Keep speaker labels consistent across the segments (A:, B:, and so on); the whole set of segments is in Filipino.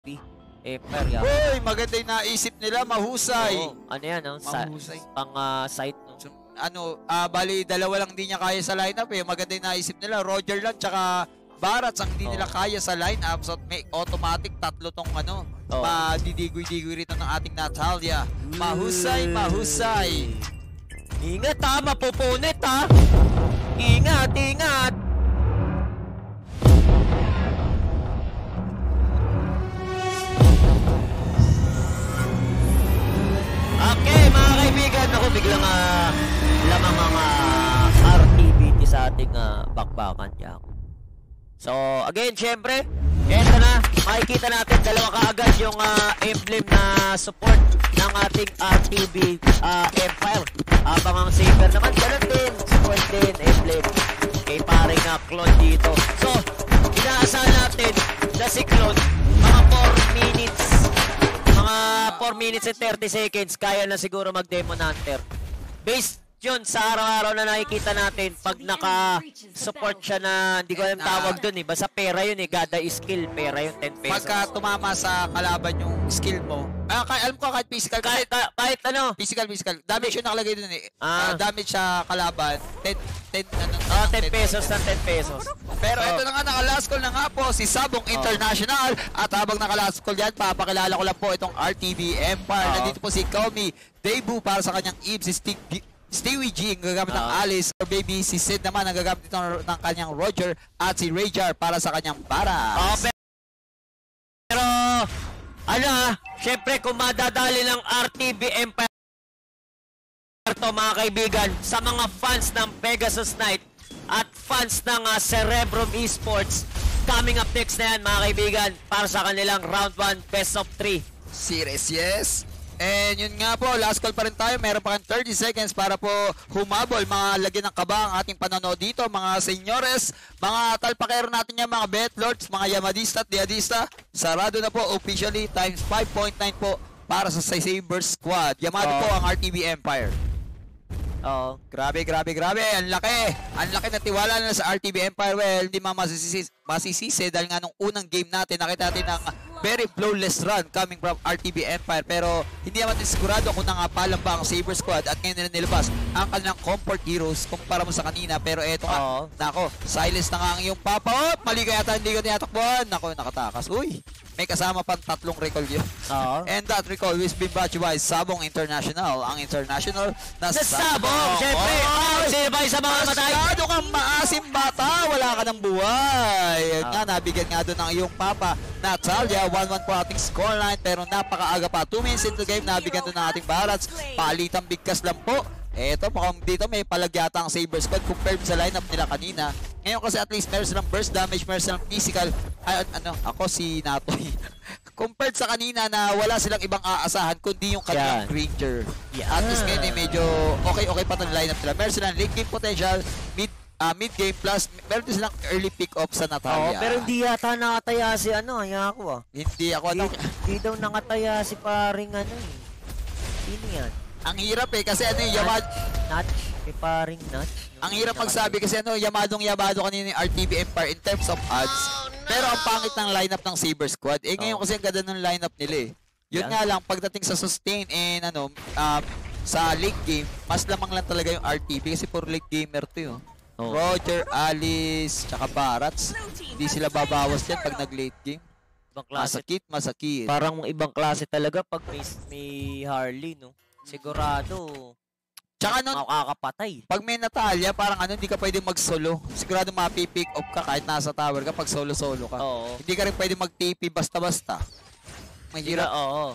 A: Empire yan.
B: Uy, maganda yung naisip nila, mahusay.
A: Oo, ano yan, no?
B: Mahusay.
A: Pang site, no?
B: So, bali, dalawa lang di niya kaya sa lineup eh. Maganda yung naisip nila, Roger lang, tsaka Barats ang hindi nila kaya sa lineup. So, may automatic, tatlo tong madidigoy-digoy rito ng ating Natalia. Mahusay, mahusay.
A: Ingat ha, mapupunit ha. Ingat, ingat. Okay, mga kaibigan, ako biglang lamang mga RTBT sa ating bakbakan niya. So, again, syempre, eto na, makikita natin dalawa kaagad yung emblem na support ng ating RTB Empire. Habang ang Saber naman, ganun din, support din, emblem. Kay paring Clone dito. So, inaasahan natin na si Clone, mga 4 minutes. Mga 4 minutes and 30 seconds, kaya na siguro mag-Demon Hunter. Based yun sa araw-araw na nakikita natin, pag naka-support siya na, hindi ko alam tawag dun eh. Basta pera yun eh, gada skill, pera yun, 10 pesos.
B: Pagka tumama sa kalaban yung skill mo, alam ko kahit physical,
A: kahit ano?
B: Physical. Damage yun nakalagay dun eh. Damage sa kalaban, 10
A: pesos ng 10 pesos.
B: Pero ito na nga, naka-last call na nga po, si Sabong International. At habang naka-last call yan, papakilala ko lang po itong RTB Empire. Nandito po si Komi debut para sa kanyang Eve, si Stewie G ang gagamit ng Alice, or baby si Sid naman ang gagamit ng kanyang Roger, at si Rajar para sa kanyang Barats.
A: Pero syempre kung madadali ng RTB Empire to mga kaibigan, sa mga fans ng Pegasus Knight at fans ng Cerebrum Esports, coming up next na yan mga kaibigan para sa kanilang round 1 best of 3
B: series, yes. And yun nga po, last call pa rin tayo. Meron pa kang 30 seconds para po humabol. Mga lagyan ng kaba ang ating panonood dito. Mga senyores, mga talpakero natin yan, mga betlords, mga yamadista at diadista. Sarado na po officially times 5.9 po para sa Saber Squad. Yamado po ang RTB Empire. Grabe. Ang laki na tiwala na sa RTB Empire. Well, hindi masisisi dahil nga nung unang game natin, nakita natin ng very flawless run coming from RTB Empire. Pero hindi naman din sigurado kung nangapalan ba ang Saber Squad at ngayon nila nilabas ang kanilang comfort heroes kumpara mo sa kanina. Pero eto nga, nako, silence na nga ang iyong papa. Mali ka yata, hindi ko tinatakbuhan. Nako, nakatakas. Uy, may kasama pang 3 recall yun. And that recall is been brought to you by Sabong International. Ang international na
A: Sabong! Siyempre, sino ba sa mga matay?
B: Masyado kang maasim bata, wala ka ng buhay. Nga, nabigyan nga doon ng iyong papa, Natalia. 1-1 po ating scoreline, pero napakaaga pa. 2 minutes into game, nabigyan doon ng ating Barats. Palitang bigkas lang po. Eto, mukhang dito may palagyata ang Saber Squad compared sa lineup nila kanina. Ngayon kasi at least meron silang burst damage, meron silang physical. Ako si Natoy. Compared sa kanina na wala silang ibang aasahan kundi yung kanyang Ranger. At least ngayon eh, medyo okay pa itong lineup nila. Meron silang late game potential, mid game plus meron din silang early pick up sa Natalia.
A: Pero hindi yata nakataya si
B: Hindi ako
A: Hindi daw nakataya si paring Sino yan?
B: Ang hirap eh kasi
A: paring Notch.
B: Ang hirap magsabi kasi yamadong-yamado kanina yung RTB Empire in terms of odds. Pero ang pangit ng lineup ng Saber Squad. Ngayon kasi ang ganda ng lineup nila eh. Yun nga lang, pagdating sa sustain and sa late game, mas lamang lang talaga yung RTB kasi puro late gamer to yun. Roger, Alice, tsaka Barats. Hindi sila babawas yan pag nag-late game. Masakit.
A: Parang ibang klase talaga pag may Harley, no? Sigurado.
B: Tsaka
A: makakapatay.
B: Pag may Natalia, parang hindi ka pwedeng mag-solo. Sigurado mapipick up ka kahit nasa tower ka pag solo-solo ka. Hindi ka rin pwedeng mag-TP basta-basta. Mahirap.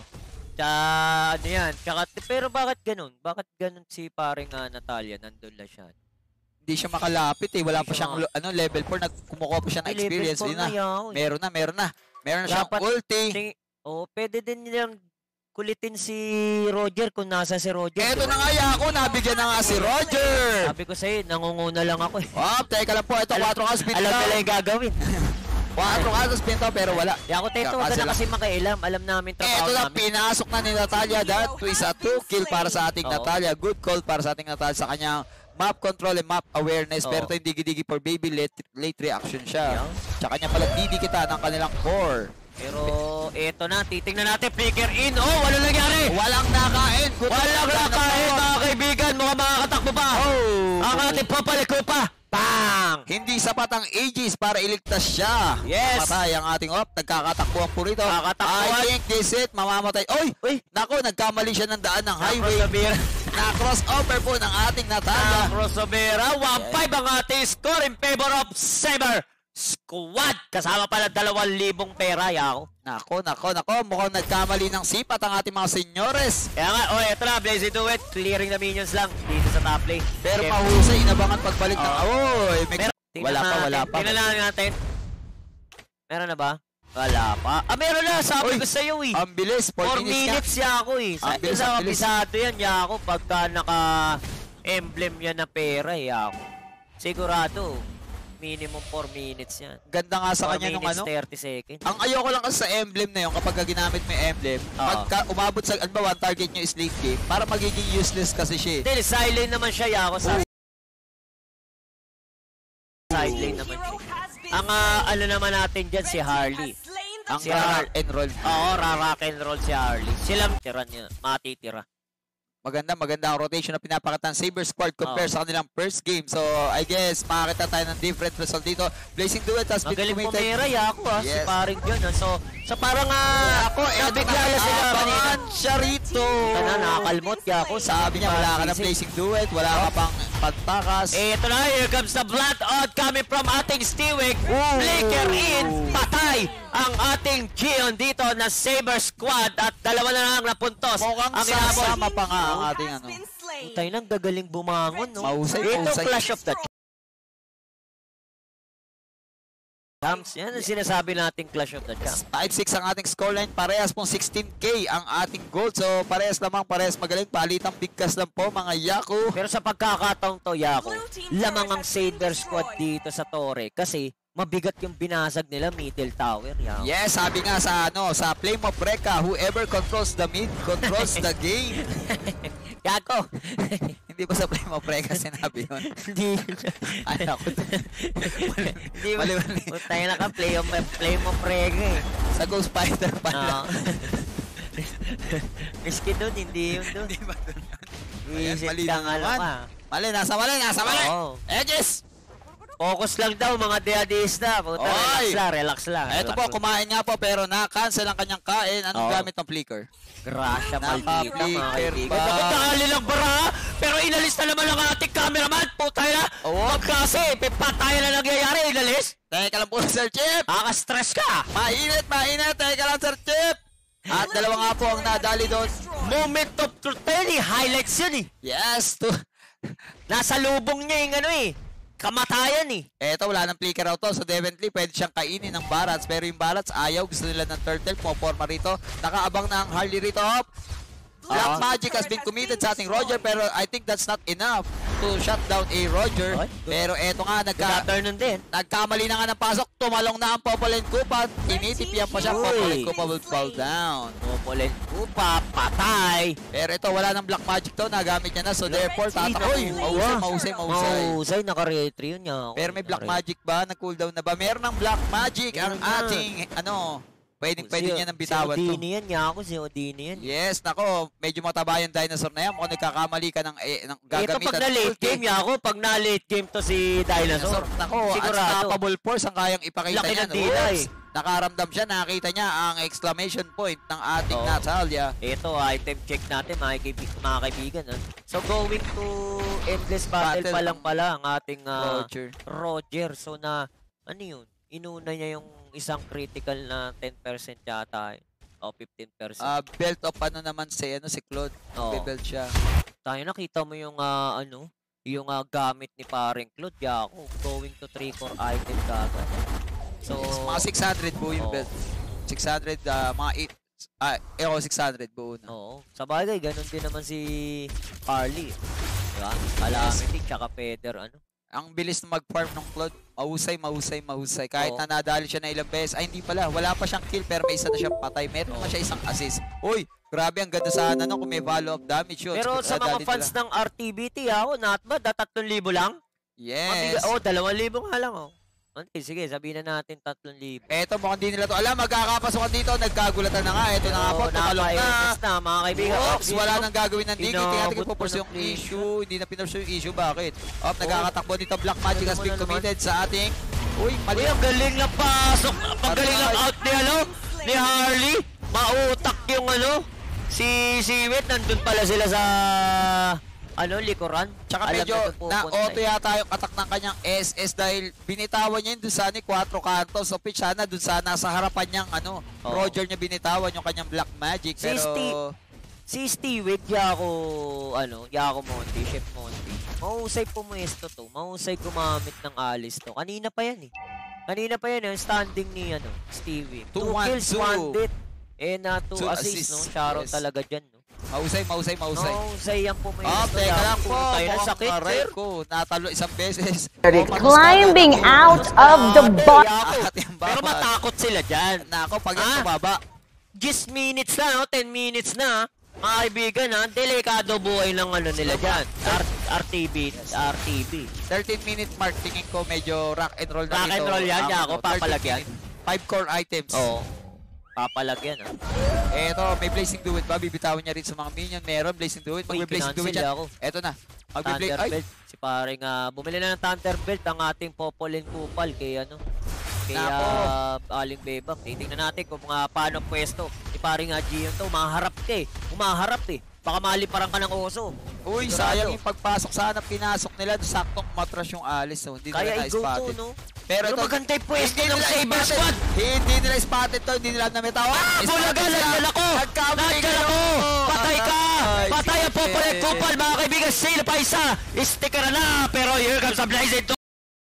A: Pero bakit ganun? Bakit ganun si paring Natalia? Nandun lang siya.
B: Hindi siya makalapit eh. Wala pa siyang level 4. Kumukuha pa siya ng experience. Meron na. Meron na siyang ulti.
A: Pwede din nilang kulitin si Roger kung nasa si Roger.
B: Eto na nga ako, nabigyan na nga si Roger.
A: Sabi ko sa'yo, nangunguna lang ako eh.
B: Teka lang po, ito 4K spin
A: alam nila yung gagawin.
B: 4K spin to pero wala.
A: Ako Teto, wag na kasi makailam. Alam namin trabaho
B: namin. Eto na, pinasok na ni Natalia. That is a 2 kill para sa ating Natalia. Good call para sa ating Natalia sa kanyang map control and map awareness. Pero ito yung digi-digi for baby, late reaction siya. Tsaka niya pala didikita ng kanilang core.
A: Pero eto na, titingnan natin, flicker in. Oh, wala nangyari.
B: Walang nakain.
A: Walang nakain, mga kaibigan. Mukhang makakatakbo pa.
B: Oh.
A: Ang ating papaliko pa. Bang!
B: Hindi sapat ang Aegis para iligtas siya.
A: Yes.
B: Patay ang ating op. Nagkakatakbuhan po rito.
A: Kakatakbuhan.
B: I think this it. Mamamatay. Oy!
A: Uy!
B: Nako, nagkamali siya ng daan ng highway.
A: Crossover.
B: Na-crossover po ng ating Natalia.
A: Crossover. 1-5 ang ating score in favor of Saber Squad. Kasama pala 2,000 pera, Yako.
B: Nako. Mukhang nagkamali ng sipat ang ating mga senyores.
A: Kaya nga, eto na, Blazing Duet. Clearing the minions lang dito sa top lane.
B: Pero
A: Okay.
B: mahusay, inabangan pagbalik ng... Oy!
A: Pero,
B: Wala pa.
A: Tingnan lang natin. Meron na ba? Wala pa. Meron na. Sabi
B: Uy,
A: ko sa'yo eh.
B: Ang bilis.
A: 4 minutes Yako eh.
B: Ang bilis,
A: Sa
B: ang bilis.
A: kabisado yan, Yako. Pagka naka-emblem yan na pera, Yako. Sigurado. Minimum 4 minutes yan.
B: Ganda nga sa
A: 4
B: kanya nung
A: minutes,
B: ano.
A: 30 seconds.
B: Ang ayoko lang kasi sa emblem na yun, kapag ginamit mo yung emblem, pagka umabot sa, ano ba, one target nyo is late game, para magiging useless kasi siya.
A: Hindi, silent naman siya, Yako. Sa side lane naman siya. Ang ano naman natin dyan, si Harley.
B: Ang
A: Si Har-
B: enroll.
A: Oo, rarock and roll si Harley. Sila tira niya, matitira.
B: Maganda ang rotation na pinapakita ng Saber Squad compare sa kanilang first game. So, I guess, makakita tayo ng different result dito. Blazing Duet has been
A: Magaling
B: committed.
A: pumera, Yako si
B: Yes.
A: paring yun. So parang nabigla na sila kanina.
B: Abangan siya rito.
A: Ito na, nakakalmot, Yako.
B: Sabi niya, wala ka ng Blazing Duet, wala ka pang pagtakas.
A: Ito na, here comes the blood out coming from ating Stewick. Flicker in, patay ang ating Gion dito na Saber Squad at dalawa na lang napuntos.
B: Mukhang
A: ang inabot.
B: sasama pa nga ang ating ano.
A: Tayo nang gagaling bumangon, no?
B: Mahusay.
A: Ito, Clash of the Champs. Yan ang sinasabi nating Clash of the Champs.
B: 5-6 ang ating scoreline. Parehas pong 16K ang ating gold. So, parehas magaling. Palitang bigkas lang po, mga Yaku.
A: Pero sa pagkakataong to, Yako, lamang ang Saber Squad dito sa Torre kasi mabigat yung binasag nila middle tower, Yako.
B: Yes, sabi nga sa sa Flame of Reka, whoever controls the mid controls the game.
A: Yako!
B: Hindi ba sa Flame of Reka sinabi yun?
A: Hindi.
B: Ay, ako.
A: Hindi mo.
B: Mali.
A: Tayo na ka, play mo prega eh.
B: Sa Ghost Fighter pala.
A: Miski doon, hindi yun doon.
B: Hindi ba doon yun?
A: Visit
B: mali
A: kang ano
B: naman.
A: ka.
B: Mali, nasa mali.
A: Oo.
B: Edges!
A: Focus lang daw mga deadista. Puta,
B: Oy!
A: relax lang.
B: Ito po, kumain nga po pero na-cancel ang kanyang kain. Anong
A: Oo.
B: gamit ng flicker?
A: Grasya, maldita, mga
B: Naka-flicker
A: kaibigan.
B: pa.
A: Bakit nakalilang bara? Pero inalis na naman ang ating cameraman. Puta na.
B: Oo.
A: Magkasi, patay na nangyayari. Inalis.
B: Teka lang po, Sir Chip!
A: Stress ka.
B: Mainit! Teka lang, Sir Chip! At dalawa nga po ang nadali doon.
A: Moment of truth. Highlights yun eh.
B: Yes!
A: Nasa lubong niya yung ano eh. Kamatayan eh.
B: Eto, wala ng flicker out to. So, definitely, pwede siyang kainin ng Barats. Pero yung Barats, ayaw. Gusto nila ng Turtle. Pumaporma rito. Nakaabang na ang Harley rito. Hop! Black Magic has been committed sa ating Roger. Pero I think that's not enough to shut down a Roger.
A: Ay.
B: Pero eto nga,
A: Turn on din.
B: nagkamali na nga ng pasok. Tumalong na ang Popolin Kupa. Tinitipian pa siya.
A: Uy.
B: Popolin Kupa will fall down.
A: Pupulit. Upa, patay.
B: Pero ito, wala ng Black Magic to. Nagamit niya na. So, therefore, tatakoy. Mahusay.
A: Mahusay, naka-retry yun niya.
B: Pero may Black Magic ba? Nag-cooldown na ba? Meron ng Black Magic ang
A: Meron na.
B: ating, pwede niya ng bitawan
A: si
B: to.
A: Odini yan, Yako. Si Odini yan.
B: Yes, nako, medyo mataba yung dinosaur na yan. Mukhang nagkakamali ka ng gagamitan.
A: Ito pag na-late game, Yako. Pag na-late game to si Dinosaur.
B: Nako,
A: Sigurado.
B: unstoppable force ang kayang ipakita
A: Laki
B: niyan.
A: ng dila
B: Oops!
A: eh.
B: Nakaramdam siya, nakita niya ang exclamation point ng ating
A: Oo.
B: Natalia.
A: Ito, item check natin, mga kaibigan. So, going to endless battle
B: Battle
A: pa lang pala ang ating
B: Roger.
A: Roger. So, ano yun? Inuna niya yung isang critical na 10% yata. O, 15%.
B: Belt of naman si Claude.
A: Oo.
B: Belt siya.
A: Tayo nakita mo yung yung gamit ni paring Claude, Yako. Going to 3-core item kagad. So,
B: Yes, mga 600 buo yung
A: Oo.
B: belt. 600, mga 600 buo na.
A: oo. Sa bagay, ganun din naman si Harley. Diba? Calamity, tsaka Peder,
B: Ang bilis na mag-farm ng Claude. Mahusay. Kahit
A: Oo.
B: na nadali siya na ilang beses. Ay, hindi pala. Wala pa siyang kill pero may isa na siyang patay. Meron naman siya isang assist. Uy, grabe ang ganda sana kung may follow-up damage yun.
A: Pero sa mga
B: Dali
A: fans
B: nila.
A: ng RTBT, not bad, 3,000 lang?
B: Yes.
A: Mabiga, 2,000 nga lang, Okay, sige, sabihin na natin 3,000.
B: Eto, mukhang di nila to alam. Magkakapasukan dito. Nagkagulatan na nga. Eto na nga po. Tumalong na.
A: na, mga kaibigan.
B: Oops, wala nang gagawin ng Diggy. Tingnan natin kung
A: Inabot
B: pupursue
A: po
B: yung
A: ng play.
B: issue. Hindi na pinursue yung issue. Bakit? Nagkakatakbo dito. Black Magic has been committed sa ating... Uy, mali.
A: Ang galing na pasok. Ang galing na out ni, ni Harley. Mautak yung si Wit. Nandun pala sila sa... likuran.
B: Tsaka
A: Alam
B: medyo
A: na
B: na-auto yata yung attack ng kanyang SS dahil binitawan niya yun dun sa 4 kanto. So pitch sana dun sa nasa harapan niyang Roger niya binitawan yung kanyang Black Magic. Pero...
A: Si Steve, Yako Monty, Chef Monty. Mahusay pumuesto to. Mahusay gumamit ng alis to. Kanina pa yan yung standing ni Stevie. 2 kills, 1 hit. And 2 assists, no? Shoutout talaga dyan, no?
B: Mahusay.
A: Mahusay yan pumuesto.
B: Teka lang po.
A: Mukhang
B: Sakit, sir. Natalo isang beses.
C: Climbing out of the box.
A: Pero matakot sila dyan.
B: Nako, pag yung tumaba.
A: 10 minutes na, 10 minutes na. Mga kaibigan, delikado buhay ng nila dyan. RTB.
B: 13-minute mark, tingin ko medyo rock and roll na
A: Rock and roll yan, Yako. Papalagyan.
B: 5 core items.
A: Oo. Papalagyan,
B: Eto, may Blazing Duet ba? Bibitawan niya rin sa mga minion. Meron Blazing Duet. Mag-Blazing Duet yan. Eto na.
A: Thunderbelt. Si paring, bumili na ng Thunderbelt ang ating Popolin Kupal kay Aling Bebang. Titingnan natin kung paano pwesto. Si paring Gion to, umaharap eh. Baka maliparan ka ng oso.
B: Uy, sayang yung pagpasok sana pinasok nila. Saktong matras yung alis. So, hindi
A: kaya
B: nila na-spotted.
A: no?
B: Pero ito,
A: maganda yung pwesto ng Saber Squad.
B: Hindi nila spotted to. Hindi nila namitawa.
A: Bulaga, nagdala ko! Patay ka! Patay ang Popolin Kupal, mga kaibigan. Sino pa isa? Sticker na. Pero here comes the Blazing to.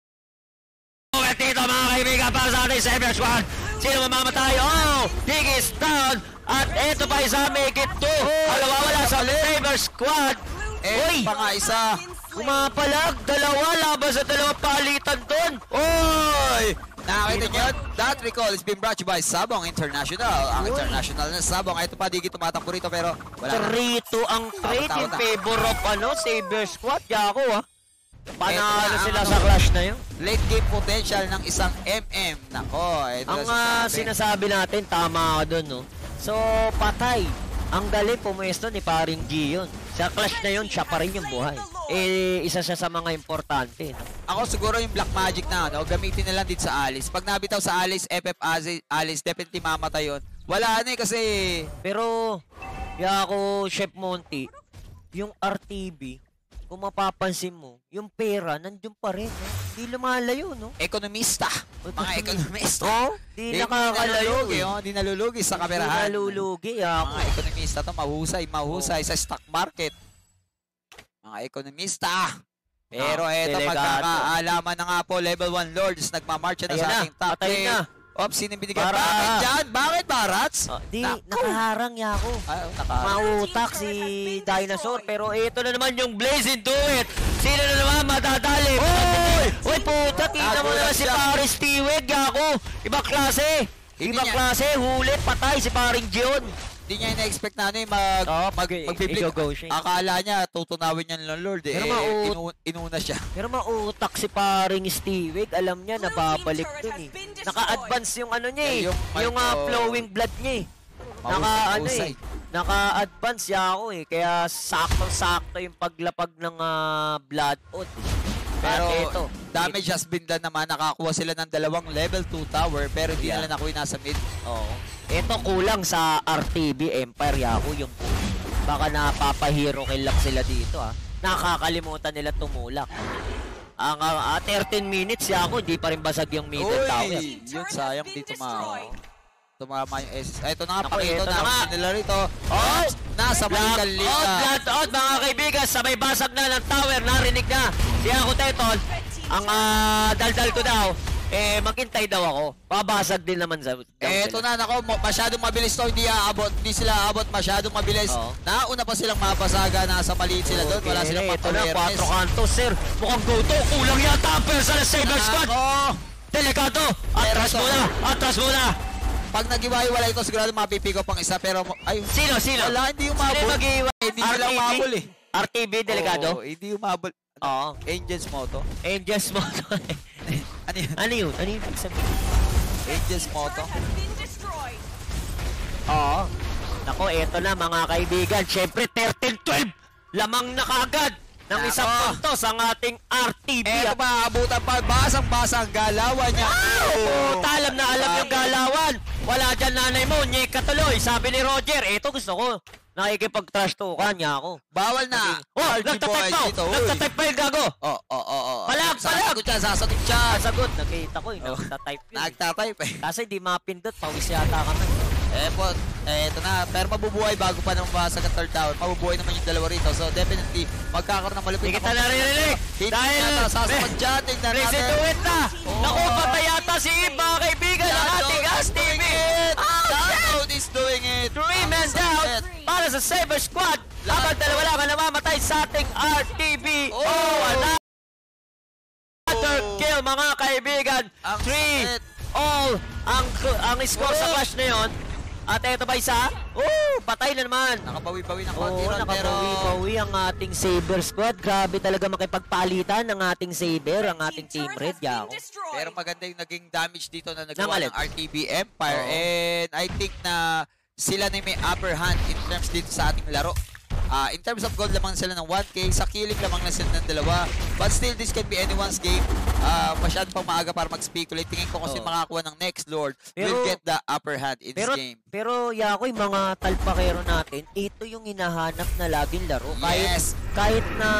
A: Dito mga kaibigan para sa ating Saber Squad. Sino mamamatay? Diggy is down. At eto pa isa, make it 2. Wala sa Saber Squad. Uy!
B: Pa nga isa.
A: Kumapalag. Dalawa laban sa dalawang palitan doon.
B: Uy! Nakakita niyo? That recall has been brought to you by Sabong International. Ang international na Sabong. Ito pa, Diggy tumatakbo rito pero wala na.
A: 3-2 ang trade in favor of Saber Squad. Yako panalo sila sa clash na yun.
B: Late game potential ng isang MM. Nako.
A: Ang sinasabi natin, tama ka dun, no? So, patay. Ang galing pumuesto ni paring Gion. Sa clash na yun, siya pa rin yung buhay. Isa siya sa mga importante. No?
B: Ako siguro yung Black Magic na, gamitin na lang dito sa Alice. Pag nabitaw sa Alice, FF Alice, definitely mamatay yun. Wala na kasi...
A: Pero, Yako, Chef Monty, yung RTB, kung mapapansin mo, yung pera, nandiyon pa rin, no? Hindi lumalayo, no?
B: Ekonomista. Mga ekonomista.
A: Di nakakalayo,
B: Di nalulugi sa kamerahan.
A: Di nalulugi, Yako.
B: Mga ekonomista to, mahusay sa stock market. Mga ekonomista. Pero eto, magkakaalaman na nga po, level 1 Lords, nagmamarch na sa ating top lane. Sino binigyan? Bakit dyan? Bakit, Barats?
A: Nakaharang, Yako. Mautak si Dinosaur. Pero ito na naman yung Blazing Duet. Sino na naman madadali? Uy, puta. Tingnan mo naman si Paris Steward, Yako. Ibang klase. Hulit, patay si paring Gion.
B: Hindi niya ina-expect na
A: mag-bibig.
B: Akala niya, tutunawin niya ng Lord inuna siya.
A: Pero mautak si paring Stewig. Alam niya, nababalik dun eh. Naka-advance yung niya yung flowing blood niya eh. Naka-advance Yako eh. Kaya sakto-sakto yung paglapag ng blood oath.
B: Pero ito, damage has been done naman. Nakakuha sila ng 2 level 2 tower pero hindi nila nakuha nasa mid.
A: Ito kulang sa RTB Empire, Yako, yung baka napapahero kill lang sila dito Nakakalimutan nila tumulak. Ang 13 minutes, Yako, di pa rin basag yung middle tower.
B: Yun sayang dito tumama yung SS. Ito na nga, pakito na nila rito. Nasa Balikan Liga.
A: Blood mga kaibigan, sabay basag na ng tower, narinig na. Si Yako Teton, ang daldal ko daw, maghintay daw ako. Babasag din naman sa...
B: Eto na, nako, masyadong mabilis to, hindi sila aabot masyadong mabilis. Nauna pa silang mapasaga, nasa maliit sila doon, wala silang
A: pang-awareness. Ito na, 4 kantos, sir. Mukhang go-to, kulang yata ang persa ng Saber Squad. Delikado, atras muna.
B: Pag nag-iwahiwala ito, sigurado mapipigo pang isa, pero...
A: Sino?
B: Wala, hindi umabol. Hindi nila umabol eh.
A: RTB, delikado?
B: Hindi umabol. Angels Moto. Ano yun?
A: Ano yun? Ano yung ibig sabihin?
B: Angel's Moto.
A: Oo. Nako, eto na mga kaibigan. Siyempre, 13-12. Lamang na kaagad ng isang
B: Nako.
A: puntos ang ating RTB.
B: Eto ba, abutan pa, basang-basa ang galawan niya.
A: Alam na alam yung galawan. Wala dyan nanay mo, nyeka tuloy. Sabi ni Roger, eto gusto ko. Nakikipag-trash talkan niya ako.
B: Bawal na.
A: Oh,
B: RG
A: nagtatype
B: boys
A: pa.
B: dito, uy.
A: Nagtatype pa yung gago.
B: Oo.
A: Palag!
B: Sasagot siya, sasagot siya.
A: Sagot, nakita ko yung nagtatype yun.
B: Nagtatype eh.
A: Kasi di mapindot, pawis yata kami.
B: Eto na. Pero mabubuhay bago pa naman basag ang third tower. Mabubuhay naman yung dalawa rito. So definitely, magkakaroon ng malupit.
A: Hindi kita naririnig.
B: Dahil sasagot dyan. Tingnan
A: Race
B: natin.
A: into it na. Naku, patay yata si Eve, mga kaibigan, ng ating STV.
B: Shadow is doing it.
A: 3 men down para sa Saber Squad. Habang dalawa lang ang namamatay sa ating RTB. Another kill, mga kaibigan.
B: Ang
A: 3
B: sakit.
A: all ang score sa clash na yon. At eto ba isa? Patay na naman.
B: Nakabawi-bawi ng
A: Oo,
B: konti ron, pero
A: nakabawi-bawi ang ating Saber Squad. Grabe talaga makipagpalitan ng ating Saber, ang ating Team Red. Yako.
B: pero maganda yung naging damage dito na
A: Ng
B: nagawa
A: alin?
B: ng RTB Empire.
A: Oo.
B: And I think na sila na may upper hand in terms dito sa ating laro. In terms of gold, lamang sila ng 1K. Sa killing, lamang na sila ng dalawa. But still, this can be anyone's game. Masyado pang maaga para mag-speculate. Tingin ko kasi makakuha ng next Lord will get the upper hand in this game.
A: Pero Yakoy, mga talpakero natin, ito yung hinahanap na laging laro.
B: Yes.
A: Kahit na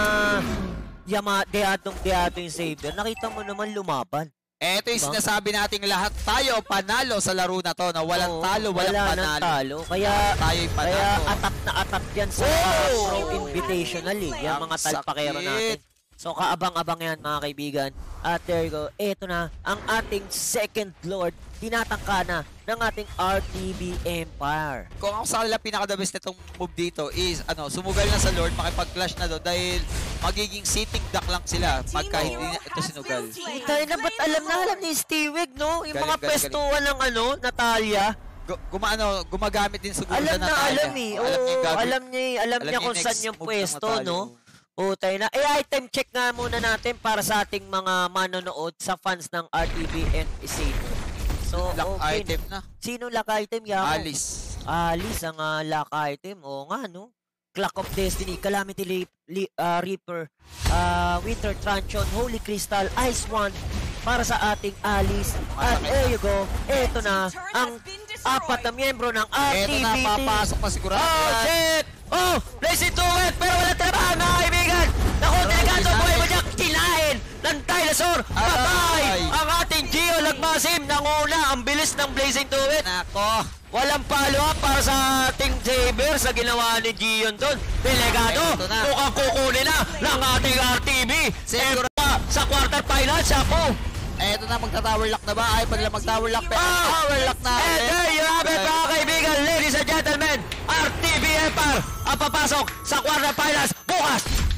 A: deadong yung Saber, nakita mo naman lumaban.
B: Ito yung
A: Diba?
B: sinasabi nating lahat tayo panalo sa laro na to na walang
A: Oo,
B: talo, walang
A: wala
B: panalo.
A: nang talo. Kaya
B: Tayo'y panalo.
A: Kaya atat na atat yan sa Pro Invitational eh. Yung
B: Ang
A: mga talpakero
B: sakit.
A: natin. So kaabang-abang yan mga kaibigan. At there you go. Ito na ang ating second Lord. Tinatangka na ng ating RTB Empire.
B: Kung ako sa kanila pinaka-the best nitong move dito is sumugal na sa Lord, makipag-clash na doon dahil magiging sitting duck lang sila pagka hindi na ito sinugal.
A: Tayo na ba't alam ni Stewig, no? Yung mga
B: Galing.
A: pestuan ng Natalia.
B: Gumagamit din siguro
A: Alam
B: na
A: na,
B: Natalia.
A: alam eh. Oo, alam niya kung
B: yung
A: saan
B: next
A: yung
B: move ng
A: pwesto,
B: Natalia.
A: no? Tayo na. Item check nga muna natin para sa ating mga manonood sa fans ng RTB and Saber. So,
B: Lock
A: okay.
B: item na.
A: Sino lock item, Yako?
B: Alice.
A: Alice ang lock item. Oo nga, no? Clock of Destiny, Calamity Reaper, Winter Truncheon, Holy Crystal, Ice Wand para sa ating Alice. At there you go. Ito na ang apat na miyembro ng
B: Ito na,
A: RTBT.
B: papasok pa sigurado
A: Oh,
B: yan.
A: shit! Oh, let's do it! Pero wala trabaho, mga kaibigan! Naku, delikado, buhay mo dyan! Kinain ng dinosaur! Patay!
B: Ay!
A: Ang ating Gio Lagmasim nanguna ang bilis ng Blazing Duet.
B: Nako.
A: Walang follow-up para sa ating Saber sa ginawa ni Gion doon. Delegado,
B: Ito na.
A: mukhang kukunin na ng ating RTB.
B: Siguro.
A: Sa quarterfinal, siya po.
B: Eto na, magta-tower lock na ba? Ay, pag lang mag-tower lock, pero tower lock na.
A: And there you have it, mga kaibigan, ladies and gentlemen. RTB Empire ang papasok sa quarterfinals bukas.